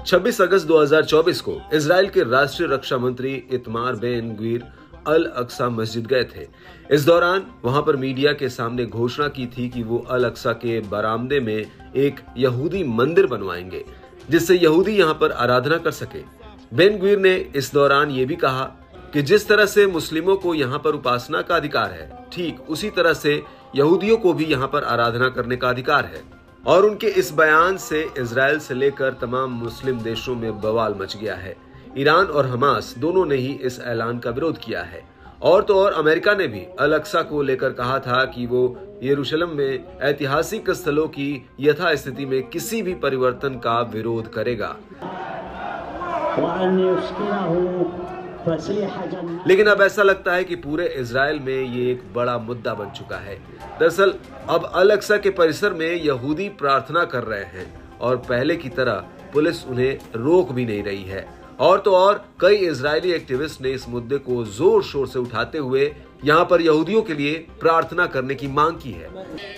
26 अगस्त 2024 को इजराइल के राष्ट्रीय रक्षा मंत्री Itamar Ben Gvir Al Aqsa मस्जिद गए थे। इस दौरान वहां पर मीडिया के सामने घोषणा की थी कि वो अल अक्सा के बरामदे में एक यहूदी मंदिर बनवाएंगे, जिससे यहूदी यहां पर आराधना कर सके। बेन ग्वीर ने इस दौरान ये भी कहा कि जिस तरह से मुस्लिमों को यहाँ पर उपासना का अधिकार है, ठीक उसी तरह से यहूदियों को भी यहाँ पर आराधना करने का अधिकार है। और उनके इस बयान से इजराइल से लेकर तमाम मुस्लिम देशों में बवाल मच गया है। ईरान और हमास दोनों ने ही इस ऐलान का विरोध किया है। और तो और अमेरिका ने भी अल अक्सा को लेकर कहा था कि वो यरूशलेम में ऐतिहासिक स्थलों की यथास्थिति में किसी भी परिवर्तन का विरोध करेगा। लेकिन अब ऐसा लगता है कि पूरे इजराइल में ये एक बड़ा मुद्दा बन चुका है। दरअसल अब अल अक्सा के परिसर में यहूदी प्रार्थना कर रहे हैं और पहले की तरह पुलिस उन्हें रोक भी नहीं रही है। और तो और कई इजरायली एक्टिविस्ट ने इस मुद्दे को जोर शोर से उठाते हुए यहाँ पर यहूदियों के लिए प्रार्थना करने की मांग की है।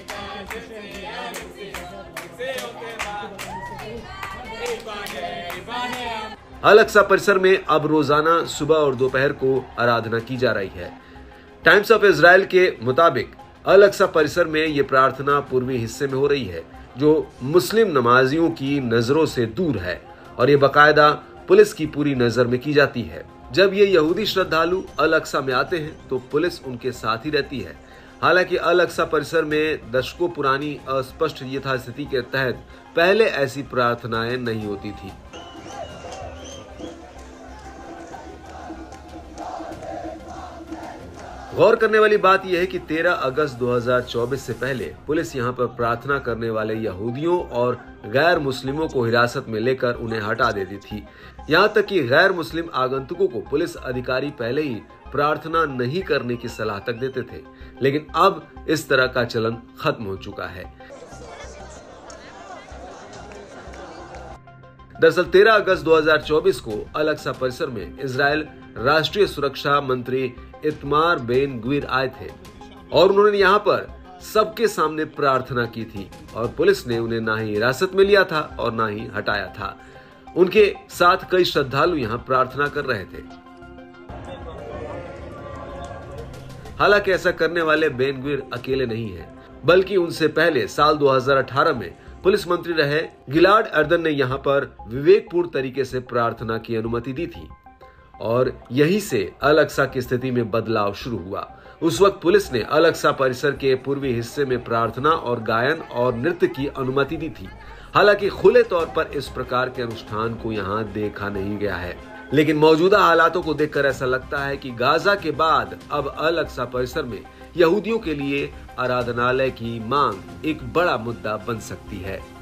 अल अक्सा परिसर में अब रोजाना सुबह और दोपहर को आराधना की जा रही है। टाइम्स ऑफ इजराइल के मुताबिक अल अक्सा परिसर में ये प्रार्थना पूर्वी हिस्से में हो रही है, जो मुस्लिम नमाजियों की नजरों से दूर है और ये बाकायदा पुलिस की पूरी नजर में की जाती है। जब ये यहूदी श्रद्धालु अल अक्सा में आते हैं तो पुलिस उनके साथ ही रहती है। हालांकि अल अक्सा परिसर में दशकों पुरानी अस्पष्ट यथास्थिति के तहत पहले ऐसी प्रार्थनाएं नहीं होती थी। गौर करने वाली बात यह है कि 13 अगस्त 2024 से पहले पुलिस यहां पर प्रार्थना करने वाले यहूदियों और गैर मुस्लिमों को हिरासत में लेकर उन्हें हटा देती थी। यहां तक कि गैर मुस्लिम आगंतुकों को पुलिस अधिकारी पहले ही प्रार्थना नहीं करने की सलाह तक देते थे। लेकिन अब इस तरह का चलन खत्म हो चुका है। दरअसल 13 अगस्त 2024 को अल अक्सा परिसर में इजराइल राष्ट्रीय सुरक्षा मंत्री इतमार बेन ग्वीर आए थे और उन्होंने यहाँ पर सबके सामने प्रार्थना की थी और पुलिस ने उन्हें ना ही हिरासत में लिया था और ना ही हटाया था। उनके साथ कई श्रद्धालु यहाँ प्रार्थना कर रहे थे। हालांकि ऐसा करने वाले बेन ग्वीर अकेले नहीं हैं, बल्कि उनसे पहले साल 2018 में पुलिस मंत्री रहे गिलाड एर्दन ने यहाँ पर विवेकपूर्ण तरीके से प्रार्थना की अनुमति दी थी और यहीं से अल अक्सा की स्थिति में बदलाव शुरू हुआ। उस वक्त पुलिस ने अल अक्सा परिसर के पूर्वी हिस्से में प्रार्थना और गायन और नृत्य की अनुमति दी थी। हालांकि खुले तौर पर इस प्रकार के अनुष्ठान को यहाँ देखा नहीं गया है, लेकिन मौजूदा हालातों को देखकर ऐसा लगता है कि गाजा के बाद अब अल अक्सा परिसर में यहूदियों के लिए आराधनालय की मांग एक बड़ा मुद्दा बन सकती है।